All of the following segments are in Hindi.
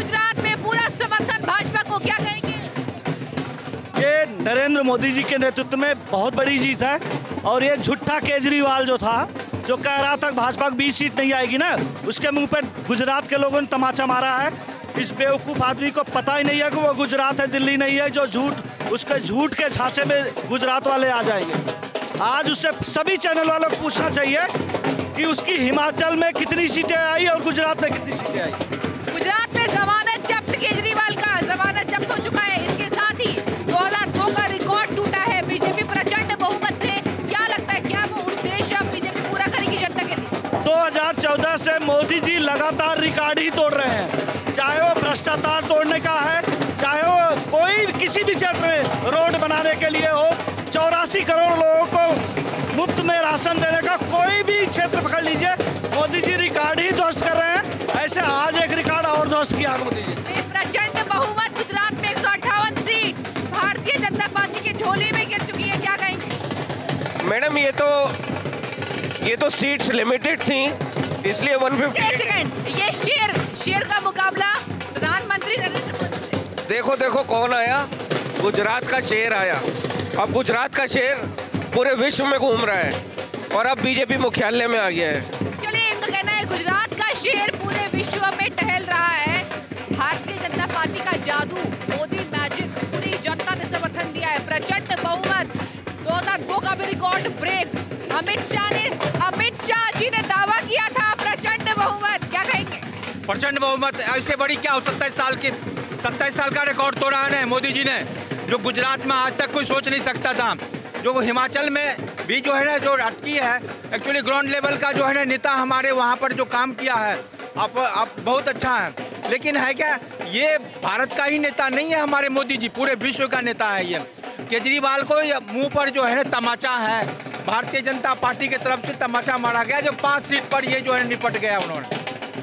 गुजरात में पूरा समर्थन भाजपा को, क्या कहेंगे? ये नरेंद्र मोदी जी के नेतृत्व में बहुत बड़ी जीत है। और ये झूठा केजरीवाल जो था, जो कह रहा था भाजपा को 20 सीट नहीं आएगी ना, उसके मुंह पर गुजरात के लोगों ने तमाचा मारा है। इस बेवकूफ़ आदमी को पता ही नहीं है कि वो गुजरात है, दिल्ली नहीं है, जो उसके झूठ के झांसे में गुजरात वाले आ जाएंगे। आज उससे सभी चैनल वालों को पूछना चाहिए कि उसकी हिमाचल में कितनी सीटें आई और गुजरात में कितनी सीटें आई। गुजरात में जमानत जब्त, केजरीवाल का जमानत जब्त हो चुका है। इसके साथ ही 2002 का रिकॉर्ड टूटा है बीजेपी प्रचंड बहुमत से। क्या लगता है, क्या वो उद्देश्य अब बीजेपी पूरा करेगी जनता के लिए? 2014 से मोदी जी लगातार रिकॉर्ड ही तोड़ रहे हैं, चाहे वो भ्रष्टाचार तोड़ने का है, चाहे वो कोई किसी भी क्षेत्र में रोड बनाने के लिए हो, 84 करोड़ लोगों को मुफ्त में राशन देने का कोई भी क्षेत्र पकड़ लीजिए, मोदी जी रिकॉर्ड ही ध्वस्त कर रहे हैं। ऐसे आज एक रिकॉर्ड और ध्वस्त किया मोदी जी। प्रचंड बहुमत गुजरात में 158 सीट भारतीय जनता पार्टी की झोली में गिर चुकी है, क्या कहेंगे? मैडम ये तो सीट्स लिमिटेड थी, इसलिए 150। एक सेकंड, ये शेर का मुकाबला प्रधानमंत्री नरेंद्र मोदी से। देखो कौन आया, गुजरात का शेर आया। अब गुजरात का शेर पूरे विश्व में घूम रहा है और अब बीजेपी मुख्यालय में आ गया है। चलिए, इनका कहना है गुजरात का शेर पूरे विश्व में टहल रहा है। भारतीय जनता पार्टी का जादू, मोदी मैजिक, पूरी जनता ने समर्थन दिया है। प्रचंड बहुमत, 2002 का भी रिकॉर्ड ब्रेक। अमित शाह जी ने दावा किया था प्रचंड बहुमत, क्या कहेंगे? प्रचंड बहुमत, इससे बड़ी क्या हो? 27 साल का रिकॉर्ड तोड़ा है मोदी जी ने, जो गुजरात में आज तक कोई सोच नहीं सकता था। जो हिमाचल में भी जो है ना, जो अटकी है, एक्चुअली ग्राउंड लेवल का जो है ना नेता हमारे वहाँ पर जो काम किया है, आप बहुत अच्छा है। लेकिन है क्या, ये भारत का ही नेता नहीं है हमारे मोदी जी, पूरे विश्व का नेता है ये। केजरीवाल को मुंह पर जो है तमाचा है, भारतीय जनता पार्टी की तरफ से तमाचा मारा गया, जो 5 सीट पर ये जो है निपट गया उन्होंने।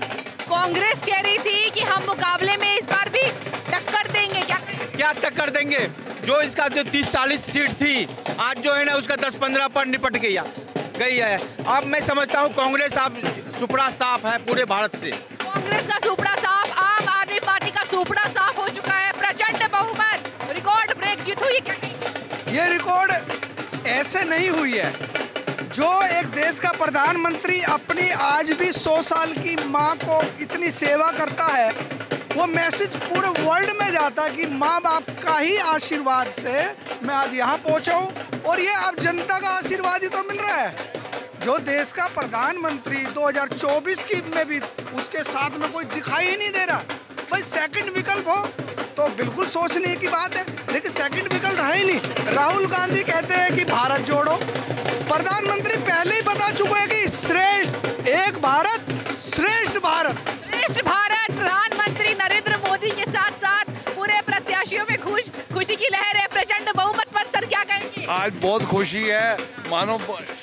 कांग्रेस कह रही थी कि हम मुकाबले में इस बार भी टक्कर देंगे, क्या टक्कर देंगे? जो इसका जो 30-40 सीट थी, आज जो है ना उसका 10-15 पर निपट गई है। अब मैं समझता हूँ कांग्रेस अब सुपड़ा साफ है पूरे भारत से। कांग्रेस का सुपड़ा साफ, आम आदमी पार्टी का सुपड़ा साफ हो चुका है। प्रचंड बहुमत, रिकॉर्ड ब्रेक जीत हुई है, क्या कहेंगे? ये रिकॉर्ड ऐसे नहीं हुई है। जो एक देश का प्रधानमंत्री अपनी आज भी 100 साल की माँ को इतनी सेवा करता है, वो मैसेज पूरे वर्ल्ड में जाता है कि माँ बाप का ही आशीर्वाद से मैं आज यहाँ पहुँचा हूँ और ये अब जनता का आशीर्वाद ही तो मिल रहा है। जो देश का प्रधानमंत्री 2024 की में भी उसके साथ में कोई दिखाई ही नहीं दे रहा। भाई सेकंड विकल्प हो तो बिल्कुल सोचने की बात है, लेकिन सेकंड विकल्प रहा ही नहीं। राहुल गांधी कहते हैं कि भारत जोड़ो, प्रधानमंत्री पहले ही बता चुके हैं कि श्रेष्ठ एक भारत श्रेष्ठ भारत। प्रधानमंत्री नरेंद्र मोदी के साथ साथ पूरे प्रत्याशियों में खुशी की लहर है। प्रचंड बहुमत पर सर क्या कहेंगे? आज बहुत खुशी है, मानो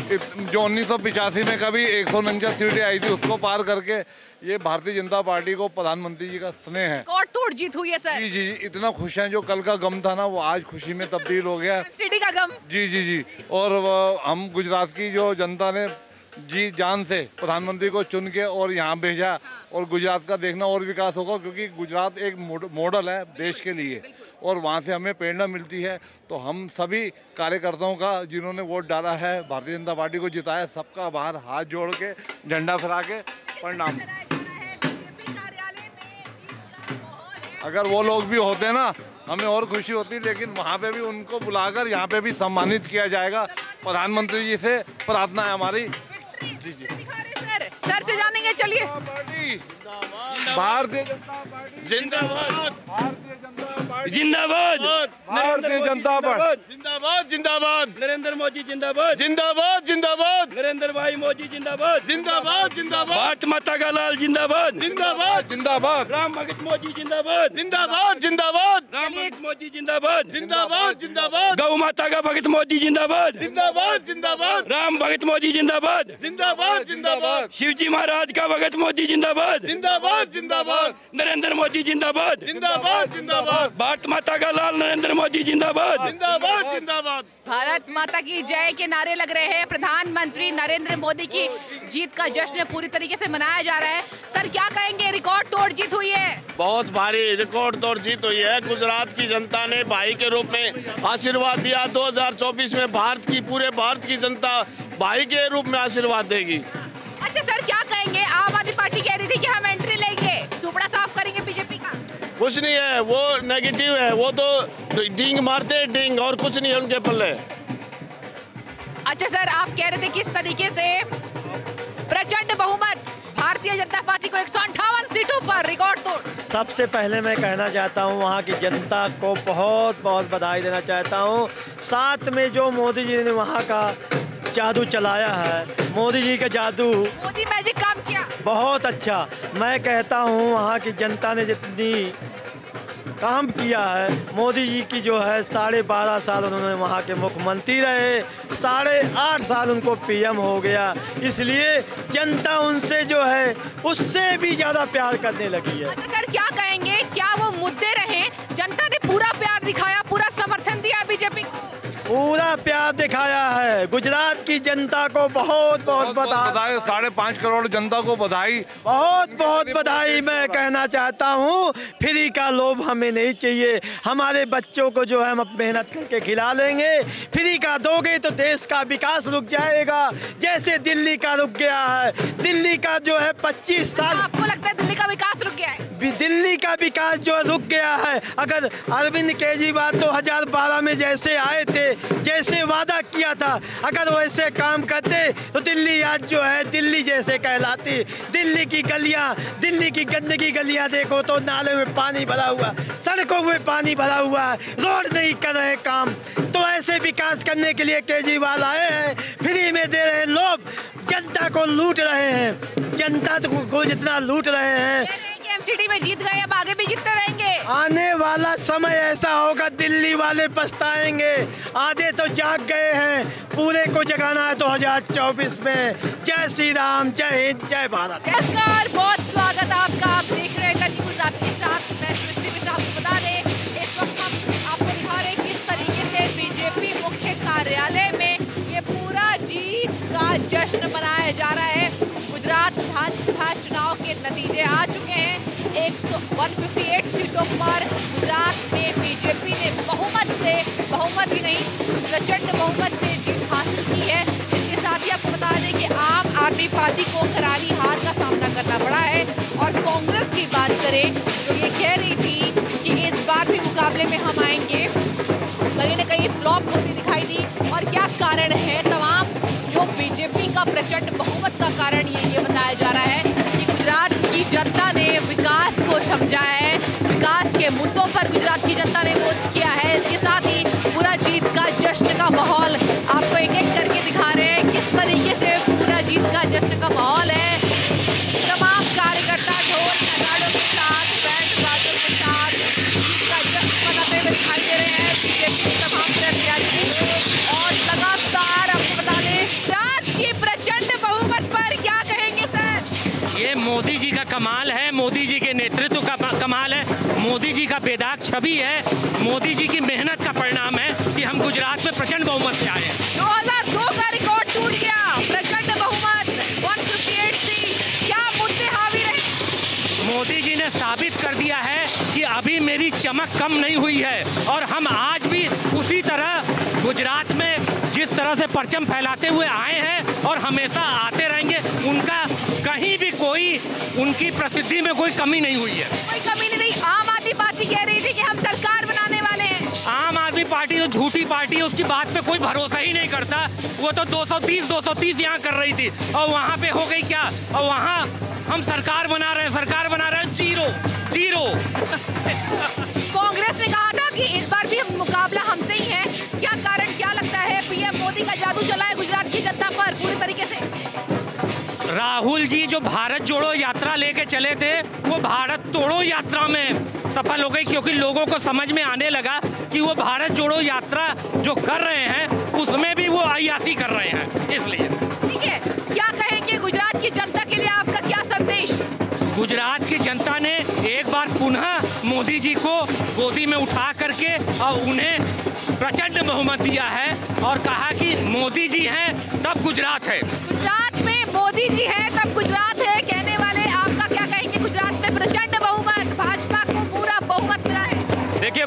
जो 1985 में कभी 149 सीटें आई थी उसको पार करके ये भारतीय जनता पार्टी को प्रधानमंत्री जी का स्नेह है। रिकॉर्ड तोड़ जीत हुई है सर। जी, इतना खुश हैं, जो कल का गम था ना वो आज खुशी में तब्दील हो गया। सिटी का गम। जी। और हम गुजरात की जो जनता ने जी जान से प्रधानमंत्री को चुन के और यहाँ भेजा, और गुजरात का देखना और विकास होगा, क्योंकि गुजरात एक मॉडल है देश के लिए और वहाँ से हमें प्रेरणा मिलती है। तो हम सभी कार्यकर्ताओं का जिन्होंने वोट डाला है, भारतीय जनता पार्टी को जिताया, सबका बाहर हाथ जोड़ के झंडा फहरा के प्रणाम। अगर वो लोग भी होते ना हमें और खुशी होती, लेकिन वहाँ पे भी उनको बुलाकर यहाँ पे भी सम्मानित किया जाएगा। प्रधानमंत्री जी से प्रार्थना है हमारी। जी सर से जानेंगे, चलिए। भारतीय जनता पार्टी जिंदाबाद, जिंदाबाद, भारतीय जनता पार्टी जिंदाबाद, जिंदाबाद, नरेंद्र मोदी जिंदाबाद, जिंदाबाद, जिंदाबाद, नरेंद्र भाई मोदी जिंदाबाद, जिंदाबाद, जिंदाबाद, भारत माता का लाल जिंदाबाद, जिंदाबाद, जिंदाबाद, राम भगत मोदी जिंदाबाद, जिंदाबाद, जिंदाबाद, राम भगत मोदी जिंदाबाद, जिंदाबाद, जिंदाबाद, गौ माता का भगत मोदी जिंदाबाद, जिंदाबाद, जिंदाबाद, राम भगत मोदी जिंदाबाद, जिंदाबाद, जिंदाबाद, शिवजी महाराज का भगत मोदी जिंदाबाद, जिंदाबाद, जिंदाबाद, नरेंद्र मोदी जिंदाबाद, जिंदाबाद, जिंदाबाद, भारत माता का लाल नरेंद्र मोदी जिंदाबाद, जिंदाबाद, जिंदाबाद। भारत माता की जय के नारे लग रहे हैं। प्रधानमंत्री नरेंद्र मोदी की जीत का जश्न पूरी तरीके से मनाया जा रहा है। सर क्या कहेंगे, रिकॉर्ड तोड़ जीत हुई है? बहुत भारी रिकॉर्ड तोड़ जीत हुई है। गुजरात की जनता ने भाई के रूप में आशीर्वाद दिया। 2024 में पूरे भारत की जनता भाई के रूप में आशीर्वाद देगी। अच्छा सर, क्या कहेंगे? आम आदमी पार्टी कह रही थी कि हम एंट्री लेंगे, सुपड़ा साफ करेंगे बीजेपी का। कुछ नहीं है, वो नेगेटिव है, वो तो डींग मारते हैं, डींग, और कुछ नहीं है उनके पल्ले। अच्छा सर, आप कह रहे थे किस तरीके से प्रचंड बहुमत भारतीय जनता पार्टी को 158 सीटों पर रिकॉर्ड तोड़। सबसे पहले मैं कहना चाहता हूं, वहां की जनता को बहुत बहुत बधाई देना चाहता हूं। साथ में जो मोदी जी ने वहां का जादू चलाया है, मोदी जी का जादू, मोदी मैजिक काम किया, बहुत अच्छा। मैं कहता हूं वहां की जनता ने जितनी काम किया है, मोदी जी की जो है 12.5 साल उन्होंने वहाँ के मुख्यमंत्री रहे, 8.5 साल उनको पीएम हो गया, इसलिए जनता उनसे जो है उससे भी ज़्यादा प्यार करने लगी है। अच्छा सर, क्या कहेंगे, क्या वो मुद्दे रहे? जनता ने पूरा प्यार दिखाया, पूरा समर्थन दिया बीजेपी को, पूरा प्यार दिखाया है। गुजरात की जनता को बहुत बहुत बधाई, 5.5 करोड़ जनता को बधाई, बहुत बहुत बधाई। मैं कहना चाहता हूँ, फ्री का लोभ हमें नहीं चाहिए। हमारे बच्चों को जो है हम मेहनत करके खिला लेंगे। फ्री का दोगे तो देश का विकास रुक जाएगा, जैसे दिल्ली का रुक गया है। दिल्ली का जो है 25 साल, आपको लगता है दिल्ली का विकास रुक गया है? दिल्ली का विकास जो रुक गया है। अगर अरविंद केजरीवाल 2012 में जैसे आए थे, जैसे वादा किया था, अगर वैसे काम करते तो दिल्ली आज जो है दिल्ली जैसे कहलाती। दिल्ली की गलियां, दिल्ली की गंदगी गलियां देखो तो नाले में पानी भरा हुआ, सड़कों में पानी भरा हुआ है, रोड नहीं कर रहे काम। तो ऐसे विकास करने के लिए केजरीवाल आए हैं, फ्री में दे रहे हैं, लोग जनता को लूट रहे हैं, जनता को जितना लूट रहे हैं। एमसीडी में जीत गए, अब आगे भी जीतते रहेंगे। आने वाला समय ऐसा होगा, दिल्ली वाले पछताएंगे। आधे तो जाग गए हैं, पूरे को जगाना है 2024 में। जय श्री राम, जय हिंद, जय भारत। नमस्कार, बहुत स्वागत आपका। आप देख रहे हैं न्यूज़ आपके साथ, मैं सृष्टि मिश्रा। आपको बता दें, इस वक्त हम आपको दिखा रहे हैं किस तरीके से बीजेपी मुख्य कार्यालय में ये पूरा जीत का जश्न मनाया जा रहा है। गुजरात विधानसभा चुनाव के नतीजे आ चुके हैं। 158 सीटों पर गुजरात में बीजेपी ने बहुमत ही नहीं, प्रचंड बहुमत से जीत हासिल की है। इसके साथ ही आपको बता दें कि आम आदमी पार्टी को करारी हार का सामना करना पड़ा है। और कांग्रेस की बात करें, जो ये कह रही थी कि इस बार भी मुकाबले में हम आएंगे, कहीं न कहीं फ्लॉप होती दिखाई दी। और क्या कारण है? तमाम जो बीजेपी का प्रचंड बहुमत का कारण ये बताया जा रहा है कि गुजरात की जनता ने विकास को समझा है, विकास के मुद्दों पर गुजरात की जनता ने वोट किया है। इसके साथ ही पूरा जीत का जश्न का माहौल आपको एक एक करके दिखा रहे हैं किस तरीके से पूरा जीत का जश्न का माहौल है। तमाम कार्यकर्ता ढोल नगाड़ों के साथ, बैंड बाजों के साथ जीत का जश्न मनाते हुए दिखाई दे रहे हैं बीजेपी की तमाम प्रत्याशी। और लगातार आपको बता दें, गुजरात की प्रचंड बहुमत पर क्या कहेंगे सर? ये मोदी जी का कमाल है, मोदी जी के नेतृत्व का कमाल है, मोदी जी का बेदाग छवि है, मोदी जी की मेहनत का परिणाम है कि हम गुजरात में प्रचंड बहुमत से आए हैं। 2002 का रिकॉर्ड टूट गया, प्रचंड बहुमत 158 सीट। क्या मुद्दे हावी रहे? मोदी जी ने साबित कर दिया है कि अभी मेरी चमक कम नहीं हुई है, और हम आज भी उसी तरह गुजरात में जिस तरह से परचम फैलाते हुए आए हैं और हमेशा आते रहेंगे। उनका कहीं भी कोई, उनकी प्रसिद्धि में कोई कमी नहीं हुई है, कोई कमी नहीं। आम आदमी पार्टी कह रही थी कि हम सरकार बनाने वाले हैं। आम आदमी पार्टी तो झूठी पार्टी है, उसकी बात पे कोई भरोसा ही नहीं करता। वो तो 230 यहाँ कर रही थी, और वहाँ पे हो गई क्या? और वहाँ हम सरकार बना रहे हैं, जीरो। कांग्रेस ने कहा था कि इस बार भी मुकाबला हमसे ही है। क्या कारण, क्या लगता है? पीएम मोदी का जादू चला है गुजरात की जनता पर पूरी तरीके से। राहुल जी जो भारत जोड़ो यात्रा लेके चले थे, वो भारत तोड़ो यात्रा में सफल हो गई, क्योंकि लोगों को समझ में आने लगा कि वो भारत जोड़ो यात्रा जो कर रहे हैं उसमें भी वो अय्यासी कर रहे हैं। इसलिए ठीक है, क्या कहेंगे गुजरात की जनता के लिए, आपका क्या संदेश? गुजरात की जनता ने एक बार पुनः मोदी जी को गोदी में उठा करके और उन्हें प्रचंड बहुमत दिया है, और कहा कि मोदी जी हैं तब गुजरात है। गुजरात में मोदी जी हैं तब गुजरात है कहने वाले, आपका क्या कहेंगे? गुजरात में प्रचंड बहुमत भाजपा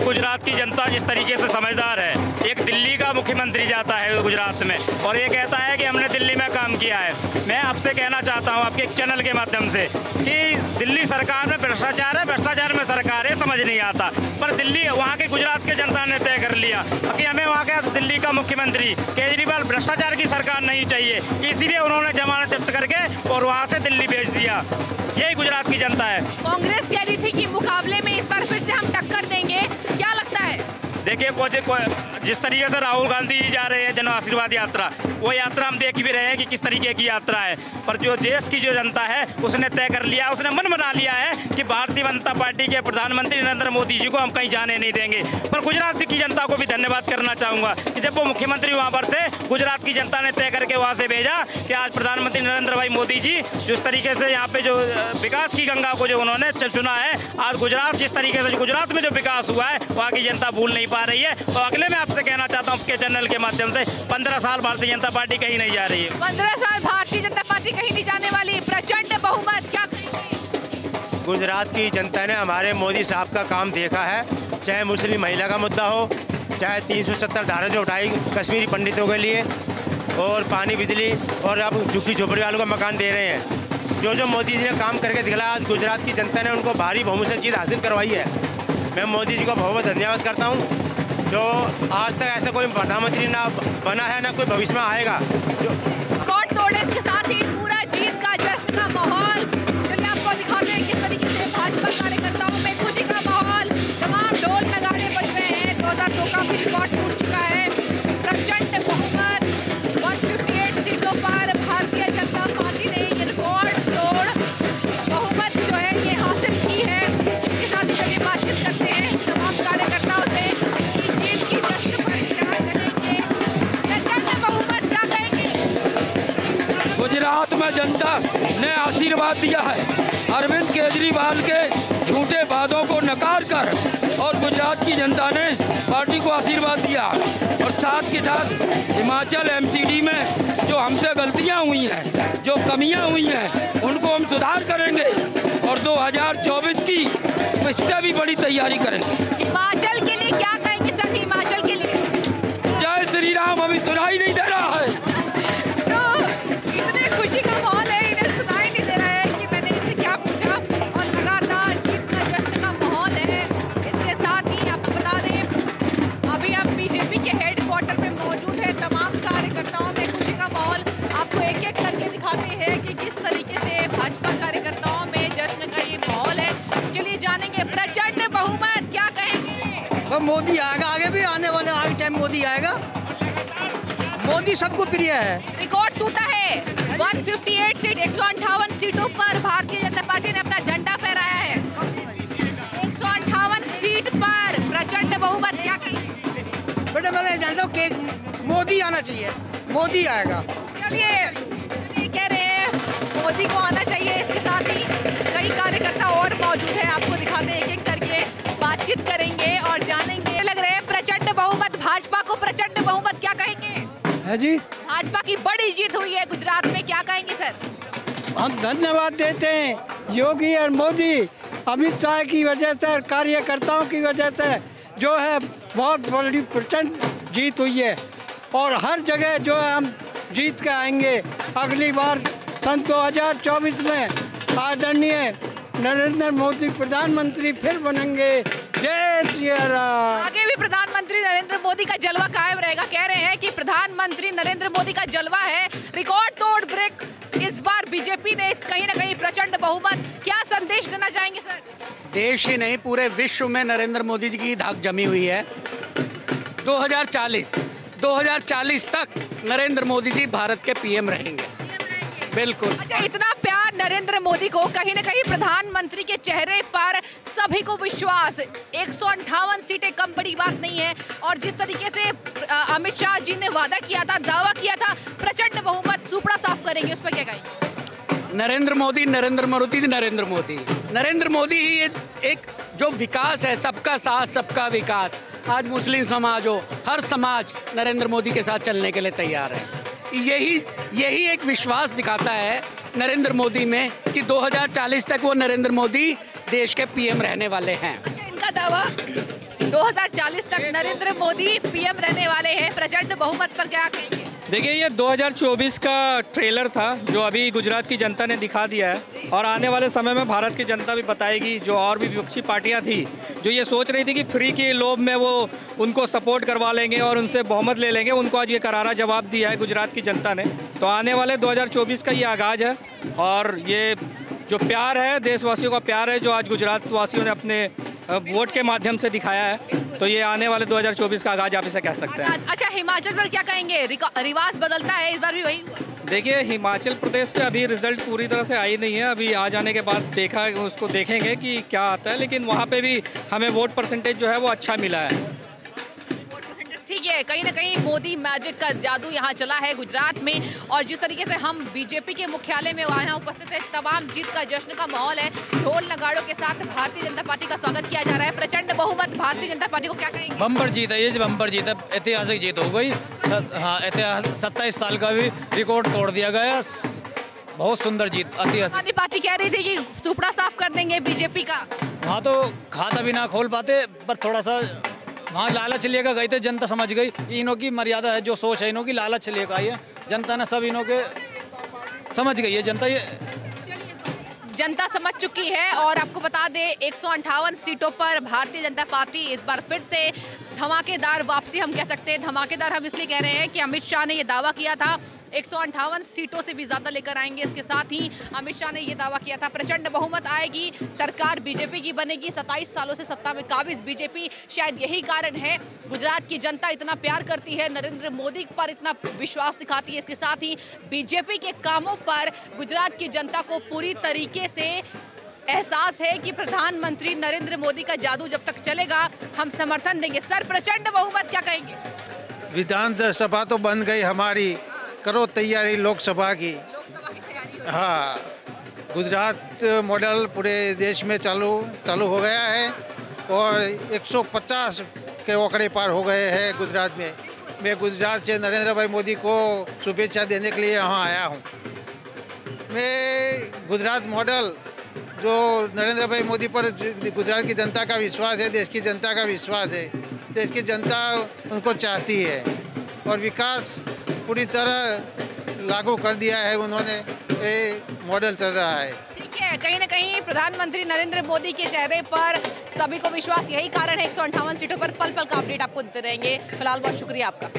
गुजरात की जनता जिस तरीके से समझदार है, एक दिल्ली का मुख्यमंत्री जाता है गुजरात में और ये कहता है कि हमने दिल्ली में काम किया है। मैं आपसे कहना चाहता हूँ आपके एक चैनल के माध्यम से कि दिल्ली सरकार में भ्रष्टाचार है, भ्रष्टाचार में सरकार है, समझ नहीं आता, पर दिल्ली वहाँ के गुजरात के जनता ने तय कर लिया कि हमें वहाँ का दिल्ली का मुख्यमंत्री केजरीवाल भ्रष्टाचार की सरकार नहीं चाहिए, इसीलिए उन्होंने जमानत जब्त करके और वहाँ से दिल्ली भेज दिया। यही गुजरात की जनता है। कांग्रेस कह रही थी कि मुकाबले में इस बार फिर से हम टक्कर देंगे, क्या लगता है? देखिए जिस तरीके से राहुल गांधी जी जा रहे हैं जन आशीर्वाद यात्रा, वो यात्रा हम देख भी रहे हैं कि किस तरीके की यात्रा है, पर जो देश की जो जनता है उसने तय कर लिया, उसने मन बना लिया है कि भारतीय जनता पार्टी के प्रधानमंत्री नरेंद्र मोदी जी को हम कहीं जाने नहीं देंगे। पर गुजरात की जनता को भी धन्यवाद करना चाहूँगा कि जब वो मुख्यमंत्री वहाँ पर थे, गुजरात की जनता ने तय करके वहाँ से भेजा कि आज प्रधानमंत्री नरेंद्र भाई मोदी जी जिस तरीके से यहाँ पे जो विकास की गंगा को जो उन्होंने चुना है, आज गुजरात जिस तरीके से गुजरात में जो विकास हुआ है वहाँ की जनता भूल नहीं पा रही है। और अगले में आपसे कहना चाहता हूँ आपके चैनल के माध्यम से 15 साल भारतीय जनता पार्टी कहीं नहीं जा रही है। 15 साल भारतीय जनता पार्टी कहीं नहीं जाने वाली, प्रचंड बहुमत, क्या कहेंगे? गुजरात की जनता ने हमारे मोदी साहब का काम देखा है, चाहे मुस्लिम महिला का मुद्दा हो, चाहे 370 धारा जो उठाई कश्मीरी पंडितों के लिए, और पानी बिजली, और अब झुग्गी झोपड़ी वालों को मकान दे रहे हैं। जो मोदी जी ने काम करके दिखलाया, आज गुजरात की जनता ने उनको भारी बहुमत से जीत हासिल करवाई है। मैं मोदी जी को बहुत बहुत धन्यवाद करता हूँ, जो आज तक ऐसा कोई प्रधानमंत्री ना बना है ना कोई भविष्य में आएगा। रिकॉर्ड तोड़े के साथ ही पूरा जीत का जश्न का माहौल, चलिए आपको दिखाते हैं किस तरीके से भाजपा कार्यकर्ताओं में खुशी का माहौल, तमाम ढोल नगाड़े बज रहे हैं। 2002 का भी रिकॉर्ड टूट चुका है। प्रचंड बहुमत 158 सीटों पर भारतीय जनता पार्टी ने ये रिकॉर्ड तोड़ बहुमत जो है ये हासिल की है। इसके साथ ही चलिए बातचीत करते हैं तमाम कार्यकर्ताओं से कि जीत की जश्न पर क्या कहेंगे, प्रचंड बहुमत क्या कहेंगे? गुजरात में जनता ने आशीर्वाद दिया है अरविंद केजरीवाल के झूठे वादों को नकार कर, और गुजरात की जनता ने पार्टी को आशीर्वाद दिया। और साथ के साथ हिमाचल एमसीडी में जो हमसे गलतियां हुई हैं, जो कमियां हुई हैं, उनको हम सुधार करेंगे और 2024 की इससे भी बड़ी तैयारी करेंगे। हिमाचल के लिए क्या कहेंगे सर? हिमाचल के लिए जय श्री राम। अभी सुनाई नहीं दे रहा है तो इतने खुशी का माहौल है, इन्हें सुनाई नहीं दे रहा है कि मैंने इनसे क्या पूछा, और लगातार कितना जश्न का माहौल है। इसके साथ ही आपको बता दें अभी हम बीजेपी के हेडक्वार्टर में मौजूद है, तमाम कार्यकर्ताओं में खुशी का माहौल आपको एक एक करके दिखाते हैं कि किस तरीके से भाजपा कार्यकर्ताओं में जश्न का ये माहौल है। चलिए जानेंगे प्रचंड बहुमत क्या कहेंगे। मोदी आएगा, आगे भी आने वाले आगे टाइम मोदी आएगा। मोदी सबको प्रिय है। रिकॉर्ड टूटा है 158 सीट 158 सीटों पर भारतीय जनता पार्टी ने अपना झंडा फहराया है। 158 सीट पर प्रचंड बहुमत क्या कहेंगे? बेटा मैं जानता हूँ कि मोदी आना चाहिए, मोदी आएगा। चलिए कह रहे हैं मोदी को आना चाहिए। इसके साथ ही कई कार्यकर्ता और मौजूद है, आपको दिखाते हैं एक एक करके, बातचीत करेंगे और जानेंगे। लग रहे हैं प्रचंड बहुमत, भाजपा को प्रचंड बहुमत क्या कहेंगे? है जी, भाजपा की बड़ी जीत हुई है गुजरात में, क्या कहेंगे सर? हम धन्यवाद देते हैं योगी और मोदी, अमित शाह की वजह से, कार्यकर्ताओं की वजह से जो है बहुत बड़ी प्रचंड जीत हुई है। और हर जगह जो है हम जीत के आएंगे। अगली बार सन 2024 में आदरणीय नरेंद्र मोदी प्रधानमंत्री फिर बनेंगे। जय श्री राम। आगे भी प्रधानमंत्री नरेंद्र मोदी का जलवा कायम रहेगा। कह रहे हैं कि प्रधानमंत्री नरेंद्र मोदी का जलवा है। रिकॉर्ड तोड़ ब्रेक इस बार बीजेपी ने कहीं ना कहीं प्रचंड बहुमत, क्या संदेश देना चाहेंगे सर? देश ही नहीं पूरे विश्व में नरेंद्र मोदी जी की धाक जमी हुई है। 2040 तक नरेंद्र मोदी जी भारत के पीएम रहेंगे। बिल्कुल। अच्छा, इतना प्यार नरेंद्र मोदी को, कहीं ना कहीं प्रधानमंत्री के चेहरे पर सभी को विश्वास। 158 सीटें कम बड़ी बात नहीं है। और जिस तरीके से अमित शाह जी ने वादा किया था, दावा किया था, प्रचंड बहुमत सुपड़ा साफ करेंगे, उस पर क्या कहेंगे? नरेंद्र मोदी, नरेंद्र मोदी, नरेंद्र मोदी, नरेंद्र मोदी ही एक जो विकास है, सबका साथ सबका विकास। आज मुस्लिम समाज हो, हर समाज नरेंद्र मोदी के साथ चलने के लिए तैयार है। यही एक विश्वास दिखाता है नरेंद्र मोदी में कि 2040 तक वो नरेंद्र मोदी देश के पीएम रहने वाले हैं। अच्छा, इनका दावा 2040 तक नरेंद्र मोदी पीएम रहने वाले हैं, प्रचंड बहुमत पर क्या कहेंगे? देखिए, ये 2024 का ट्रेलर था जो अभी गुजरात की जनता ने दिखा दिया है, और आने वाले समय में भारत की जनता भी बताएगी। जो और भी विपक्षी पार्टियां थी जो ये सोच रही थी कि फ्री के लोभ में वो उनको सपोर्ट करवा लेंगे और उनसे बहुमत ले लेंगे, उनको आज ये करारा जवाब दिया है गुजरात की जनता ने। तो आने वाले 2024 का ये आगाज़ है, और ये जो प्यार है, देशवासियों का प्यार है, जो आज गुजरात वासियों ने अपने वोट के माध्यम से दिखाया है, तो ये आने वाले 2024 का आगाज आप इसे कह सकते हैं। अच्छा, हिमाचल पर क्या कहेंगे? रिवाज बदलता है, इस बार भी वही हुआ? देखिए, हिमाचल प्रदेश पे अभी रिजल्ट पूरी तरह से आई नहीं है, अभी आ जाने के बाद उसको देखेंगे कि क्या आता है, लेकिन वहाँ पे भी हमें वोट परसेंटेज जो है वो अच्छा मिला है। ठीक है, कहीं ना कहीं मोदी मैजिक का जादू यहाँ चला है गुजरात में, और जिस तरीके से हम बीजेपी के मुख्यालय में यहाँ उपस्थित है, तमाम जीत का जश्न का माहौल है, ढोल नगाड़ों के साथ भारतीय जनता पार्टी का स्वागत किया जा रहा है। प्रचंड बहुमत भारतीय जनता पार्टी को, क्या कहेंगे? बम्पर जीत है, ये बम्पर जीत है, ऐतिहासिक जीत हो गई। हाँ, ऐतिहासिक 27 साल का भी रिकॉर्ड तोड़ दिया गया, बहुत सुंदर जीत, ऐतिहासिक। पार्टी कह रही थी कि सुपड़ा साफ कर देंगे बीजेपी का, वहाँ तो खाता भी ना खोल पाते, पर थोड़ा सा वहाँ लालच लेकर गए थे, जनता समझ गई इनों की मर्यादा है, जो सोच है इनों की, लालच लेकर आई है जनता ने, सब इनों के समझ गई है जनता, ये जनता समझ चुकी है। और आपको बता दें, 158 सीटों पर भारतीय जनता पार्टी इस बार फिर से धमाकेदार वापसी, हम कह सकते हैं धमाकेदार हम इसलिए कह रहे हैं कि अमित शाह ने ये दावा किया था 158 सीटों से भी ज्यादा लेकर आएंगे। इसके साथ ही अमित शाह ने ये दावा किया था प्रचंड बहुमत आएगी, सरकार बीजेपी की बनेगी, 27 सालों से सत्ता में काबिज बीजेपी। शायद यही कारण है गुजरात की जनता इतना प्यार करती है, नरेंद्र मोदी पर इतना विश्वास दिखाती है। इसके साथ ही बीजेपी के कामों पर गुजरात की जनता को पूरी तरीके से एहसास है कि प्रधानमंत्री नरेंद्र मोदी का जादू जब तक चलेगा हम समर्थन देंगे। सर, प्रचंड बहुमत क्या कहेंगे? विधानसभा तो बन गई हमारी, करो तैयारी लोकसभा की। हाँ, गुजरात मॉडल पूरे देश में चालू हो गया है, और 150 के आंकड़े पार हो गए हैं गुजरात में। मैं गुजरात से नरेंद्र भाई मोदी को शुभेच्छा देने के लिए यहाँ आया हूँ। मैं गुजरात मॉडल जो नरेंद्र भाई मोदी पर गुजरात की जनता का विश्वास है, देश की जनता का विश्वास है, देश की जनता उनको चाहती है, और विकास पूरी तरह लागू कर दिया है उन्होंने, ये मॉडल चल रहा है। ठीक है, कहीं ना कहीं प्रधानमंत्री नरेंद्र मोदी के चेहरे पर सभी को विश्वास, यही कारण है 158 सीटों पर पल पल का अपडेट आपको देते रहेंगे। फिलहाल बहुत शुक्रिया आपका।